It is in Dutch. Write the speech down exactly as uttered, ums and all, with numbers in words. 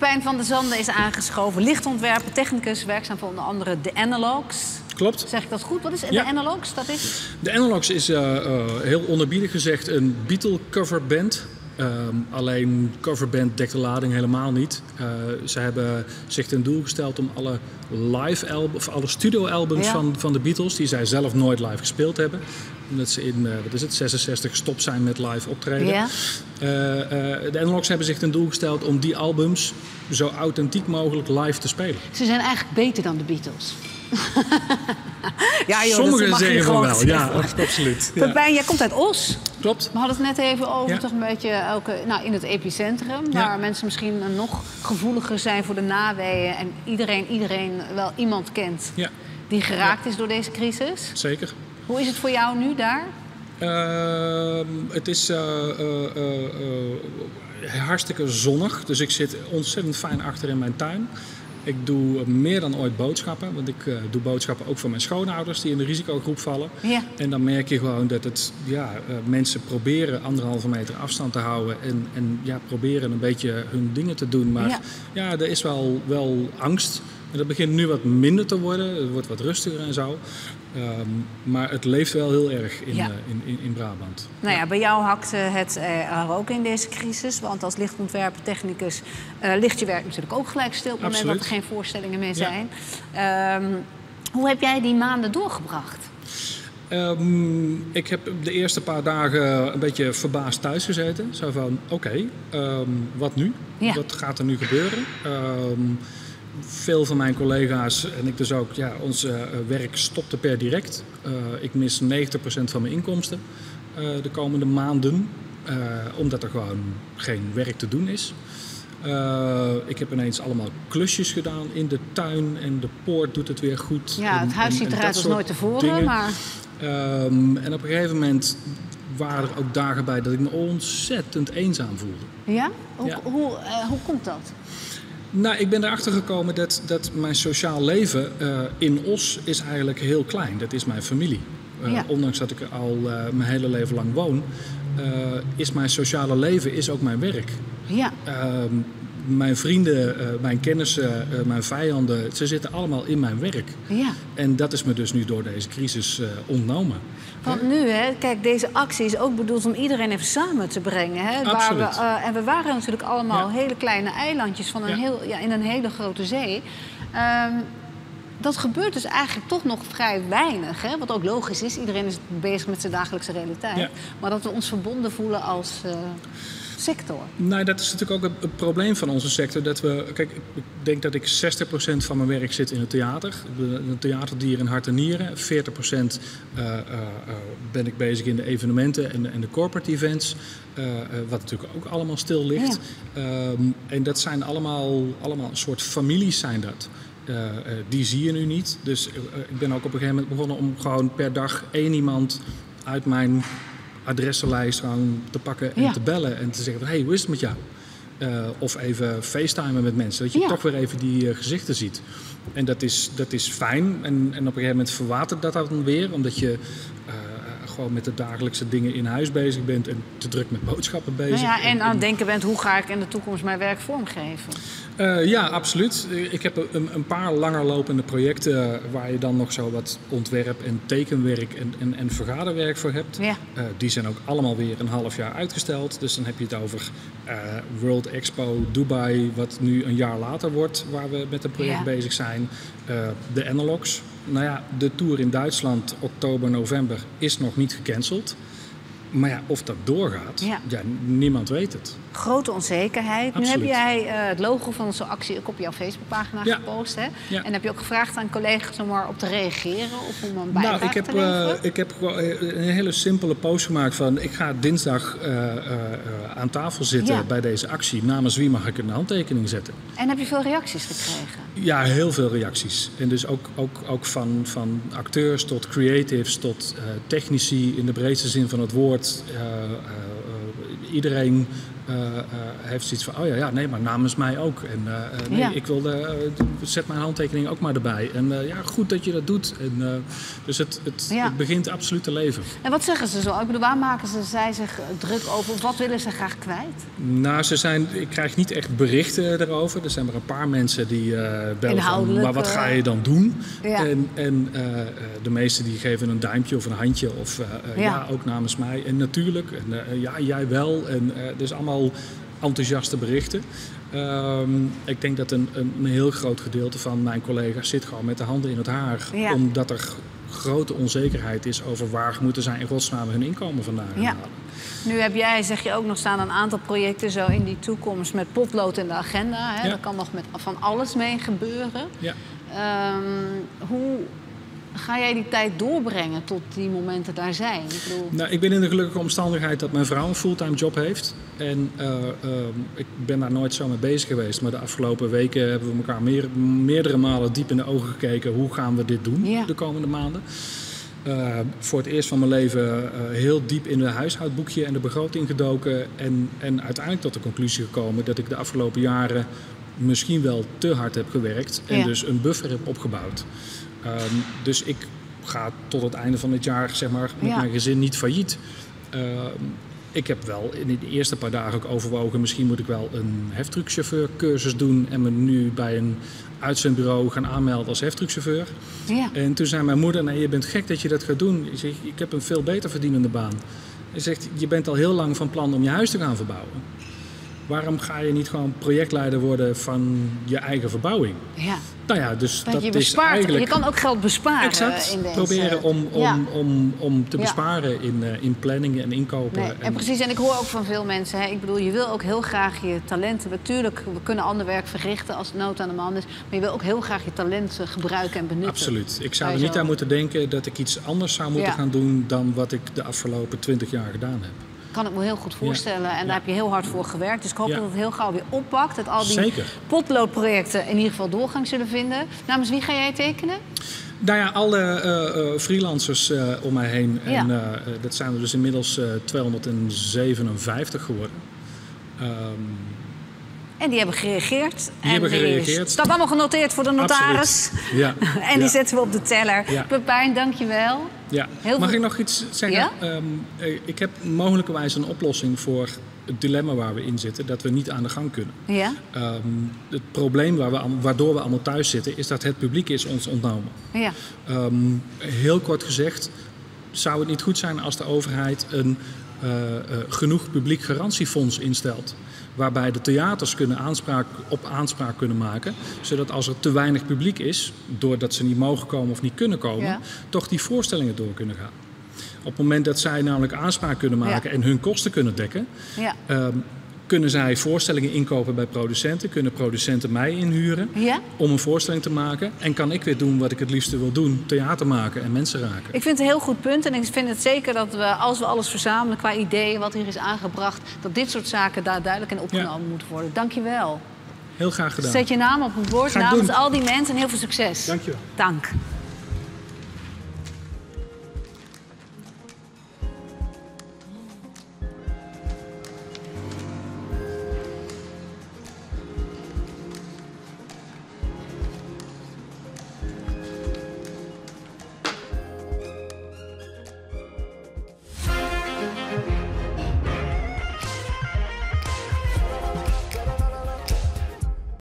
Pepijn van der Zanden is aangeschoven. Lichtontwerper, technicus, werkzaam voor onder andere de Analogs. Klopt. Zeg ik dat goed? Wat is Ja. de Analogs? Dat is... De Analogs is uh, uh, heel onerbiedig gezegd een Beatle coverband. Um, alleen coverband dekt de lading helemaal niet. Uh, ze hebben zich ten doel gesteld om alle live albums, of alle studio-albums Ja. van, van de Beatles, die zij zelf nooit live gespeeld hebben, omdat ze in uh, wat is het, zesenzestig gestopt zijn met live optreden. Ja. Uh, uh, de Analogs hebben zich ten doel gesteld om die albums zo authentiek mogelijk live te spelen. Ze zijn eigenlijk beter dan de Beatles. Ja, joh, Sommigen dat mag je zeggen van gewoon wel, zeggen. ja, absoluut. Ja. Pepijn, jij komt uit Os. Klopt. We hadden het net even over Ja. toch een beetje elke, nou, in het epicentrum. Ja. Waar mensen misschien nog gevoeliger zijn voor de naweeën. En iedereen, iedereen wel iemand kent Ja, die geraakt is door deze crisis. zeker. Hoe is het voor jou nu daar? Uh, het is uh, uh, uh, uh, hartstikke zonnig, dus ik zit ontzettend fijn achter in mijn tuin. Ik doe meer dan ooit boodschappen, want ik uh, doe boodschappen ook voor mijn schoonouders die in de risicogroep vallen. Ja. En dan merk je gewoon dat het, ja, uh, mensen proberen anderhalve meter afstand te houden en, en ja, proberen een beetje hun dingen te doen. Maar Ja. ja, er is wel, wel angst. En dat begint nu wat minder te worden, het wordt wat rustiger en zo. Um, maar het leeft wel heel erg in, Ja. uh, in, in, in Brabant. Nou ja, bij jou hakt uh, het uh, er ook in deze crisis. Want als lichtontwerper, technicus, uh, ligt je werk natuurlijk ook gelijk stil op het moment dat er geen voorstellingen meer zijn. Ja. Um, hoe heb jij die maanden doorgebracht? Um, ik heb de eerste paar dagen een beetje verbaasd thuis gezeten. Zo van, oké, okay, um, wat nu? Ja. Wat gaat er nu gebeuren? Um, veel van mijn collega's en ik dus ook, ja, ons uh, werk stopte per direct. Uh, ik mis negentig procent van mijn inkomsten uh, de komende maanden. Uh, omdat er gewoon geen werk te doen is. Uh, ik heb ineens allemaal klusjes gedaan in de tuin en de poort doet het weer goed. Ja, het en, huis en, ziet en eruit als nooit tevoren, dingen. maar... Um, en op een gegeven moment waren er ook dagen bij dat ik me ontzettend eenzaam voelde. Ja? Hoe, Ja. hoe, uh, hoe komt dat? Nou, ik ben erachter gekomen dat, dat mijn sociaal leven uh, in Os is eigenlijk heel klein. Dat is mijn familie. Uh, Ja. Ondanks dat ik er al uh, mijn hele leven lang woon, uh, is mijn sociale leven is ook mijn werk. Ja. Uh, mijn vrienden, uh, mijn kennissen, uh, mijn vijanden, ze zitten allemaal in mijn werk. Ja. En dat is me dus nu door deze crisis uh, ontnomen. Want nu, hè, kijk, deze actie is ook bedoeld om iedereen even samen te brengen. Hè, waar we, uh, en we waren natuurlijk allemaal Ja. hele kleine eilandjes van een Ja. heel, ja, in een hele grote zee. Um, dat gebeurt dus eigenlijk toch nog vrij weinig. Hè? Wat ook logisch is, iedereen is bezig met zijn dagelijkse realiteit. Ja. Maar dat we ons verbonden voelen als uh, sector. Nou, dat is natuurlijk ook het, het probleem van onze sector. Dat we, kijk, ik denk dat ik zestig procent van mijn werk zit in het theater. Een theaterdier in hart en nieren. veertig procent uh, uh, uh, ben ik bezig in de evenementen en de, en de corporate events. Uh, uh, wat natuurlijk ook allemaal stil ligt. Ja. Um, en dat zijn allemaal, allemaal een soort families zijn dat. Uh, uh, die zie je nu niet. Dus uh, ik ben ook op een gegeven moment begonnen om gewoon per dag één iemand uit mijn adressenlijst gewoon te pakken en ja. te bellen en te zeggen: hey, hoe is het met jou? Uh, of even facetimen met mensen, dat je ja. toch weer even die uh, gezichten ziet. En dat is, dat is fijn. En, en op een gegeven moment verwatert dat dan weer, omdat je uh, gewoon met de dagelijkse dingen in huis bezig bent en te druk met boodschappen bezig. Nou ja, en en, aan het denken bent, hoe ga ik in de toekomst mijn werk vormgeven? Uh, ja, absoluut. Ik heb een, een paar langer lopende projecten waar je dan nog zo wat ontwerp en tekenwerk en, en, en vergaderwerk voor hebt. Ja. Uh, die zijn ook allemaal weer een half jaar uitgesteld. Dus dan heb je het over uh, World Expo Dubai, wat nu een jaar later wordt, waar we met een project ja. bezig zijn. Uh, de Analogs. Nou ja, de tour in Duitsland, oktober, november, is nog niet gecanceld. Maar ja, of dat doorgaat, ja. Ja, niemand weet het. Grote onzekerheid. Absoluut. Nu heb jij uh, het logo van zo'n actie ook op jouw Facebookpagina ja. gepost. Hè? Ja. En heb je ook gevraagd aan collega's om erop te reageren of om een bijdrage nou, ik heb, te leveren? Uh, ik heb een hele simpele post gemaakt van: ik ga dinsdag uh, uh, aan tafel zitten ja. bij deze actie. Namens wie mag ik een handtekening zetten? En heb je veel reacties gekregen? Ja, heel veel reacties. En dus ook, ook, ook van, van acteurs tot creatives tot uh, technici in de breedste zin van het woord. Uh, uh, uh, iedereen uh, uh, heeft zoiets van, oh ja, ja, nee, maar namens mij ook. En uh, nee, ja. ik wil de, uh, zet mijn handtekening ook maar erbij. En uh, ja, goed dat je dat doet. En, uh, dus het, het, ja. het begint absoluut te leven. En wat zeggen ze zo? Ik bedoel, waar maken ze zij zich druk over? Wat willen ze graag kwijt? Nou, ze zijn, ik krijg niet echt berichten erover. Er zijn maar een paar mensen die uh, bellen van, maar wat ga je dan doen? Ja. En, en uh, de meesten die geven een duimpje of een handje of uh, ja. ja, ook namens mij. En natuurlijk, en, uh, ja, jij wel. En uh, dus allemaal enthousiaste berichten. Um, ik denk dat een, een, een heel groot gedeelte van mijn collega's zit gewoon met de handen in het haar. Ja. Omdat er grote onzekerheid is over waar moeten zij in godsnaam hun inkomen vandaan ja. halen. Nu heb jij, zeg je ook nog staan, een aantal projecten zo in die toekomst met potlood in de agenda. Hè? Ja. Daar kan nog met van alles mee gebeuren. Ja. Um, hoe ga jij die tijd doorbrengen tot die momenten daar zijn? Ik bedoel... Nou, ik ben in de gelukkige omstandigheid dat mijn vrouw een fulltime job heeft. En uh, uh, ik ben daar nooit zo mee bezig geweest. Maar de afgelopen weken hebben we elkaar meer, meerdere malen diep in de ogen gekeken. Hoe gaan we dit doen ja. de komende maanden? Uh, voor het eerst van mijn leven uh, heel diep in het huishoudboekje en de begroting gedoken. En, en uiteindelijk tot de conclusie gekomen dat ik de afgelopen jaren misschien wel te hard heb gewerkt. En ja. dus een buffer heb opgebouwd. Um, dus ik ga tot het einde van dit jaar zeg maar, met ja. mijn gezin niet failliet. Uh, ik heb wel in de eerste paar dagen ook overwogen, misschien moet ik wel een heftruckchauffeurcursus doen en me nu bij een uitzendbureau gaan aanmelden als heftruckchauffeur. Ja. En toen zei mijn moeder, nee, je bent gek dat je dat gaat doen. Ik zeg, ik heb een veel beter verdienende baan. Hij zegt, je bent al heel lang van plan om je huis te gaan verbouwen. Waarom ga je niet gewoon projectleider worden van je eigen verbouwing? Ja. Nou ja, dus dat, dat je is bespaart, eigenlijk... Je kan ook geld besparen exact, in deze... proberen om, om, ja. om, om te ja. besparen in, uh, in planningen en inkopen. Nee, en, en precies, en ik hoor ook van veel mensen... Hè, ik bedoel, je wil ook heel graag je talenten... Natuurlijk, we kunnen ander werk verrichten als het nood aan de man is... maar je wil ook heel graag je talenten gebruiken en benutten. Absoluut. Ik zou er niet aan moeten denken dat ik iets anders zou moeten ja. gaan doen... dan wat ik de afgelopen twintig jaar gedaan heb. Kan ik me heel goed voorstellen. Ja. En daar ja. heb je heel hard voor gewerkt. Dus ik hoop ja. dat het heel gauw weer oppakt. Dat al die Zeker. potloodprojecten in ieder geval doorgang zullen vinden. Namens wie ga jij tekenen? Nou ja, alle uh, uh, freelancers uh, om mij heen. Ja. En uh, dat zijn er dus inmiddels uh, tweehonderdzevenenvijftig geworden. Um, En die hebben gereageerd. Die en hebben gereageerd. Het staat allemaal genoteerd voor de notaris. Ja. en die ja. zetten we op de teller. Ja. Pepijn, dank je wel. Ja. Mag veel... ik nog iets zeggen? Ja? Um, ik heb mogelijkerwijs een oplossing voor het dilemma waar we in zitten. Dat we niet aan de gang kunnen. Ja? Um, het probleem waar we, waardoor we allemaal thuis zitten... is dat het publiek is ons ontnomen. Ja. Um, heel kort gezegd... zou het niet goed zijn als de overheid een uh, uh, genoeg publiek garantiefonds instelt... waarbij de theaters kunnen aanspraak, op aanspraak kunnen maken... zodat als er te weinig publiek is... doordat ze niet mogen komen of niet kunnen komen... Ja. toch die voorstellingen door kunnen gaan. Op het moment dat zij namelijk aanspraak kunnen maken... Ja. en hun kosten kunnen dekken... Ja. Um, kunnen zij voorstellingen inkopen bij producenten... kunnen producenten mij inhuren ja? om een voorstelling te maken... en kan ik weer doen wat ik het liefste wil doen... theater maken en mensen raken. Ik vind het een heel goed punt en ik vind het zeker dat we... als we alles verzamelen qua ideeën, wat hier is aangebracht... dat dit soort zaken daar duidelijk in opgenomen ja. moeten worden. Dank je wel. Heel graag gedaan. Zet je naam op het bord namens al die mensen en heel veel succes. Dank je wel. Dank.